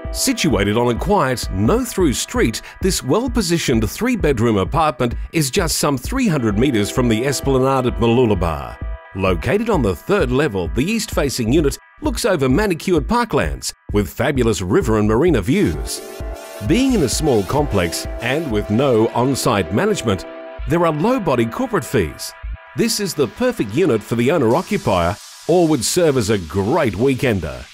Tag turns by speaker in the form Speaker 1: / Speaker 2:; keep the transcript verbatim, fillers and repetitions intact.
Speaker 1: Situated on a quiet, no-through street, this well-positioned three-bedroom apartment is just some three hundred metres from the Esplanade Mooloolaba. Located on the third level, the east-facing unit looks over manicured parklands with fabulous river and marina views. Being in a small complex and with no on-site management, there are low-body corporate fees. This is the perfect unit for the owner-occupier or would serve as a great weekender.